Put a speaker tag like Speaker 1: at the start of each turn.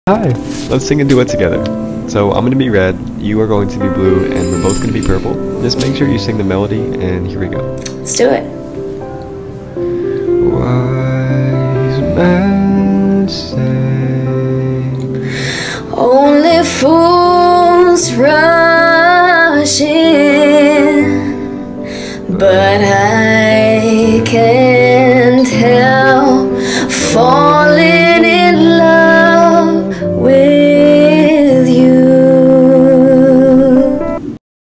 Speaker 1: Hi, let's sing a duet together. So I'm going to be red, you are going to be blue, and we're both going to be purple. Just make sure you sing the melody, and here we go.
Speaker 2: Let's do it.
Speaker 1: Wise man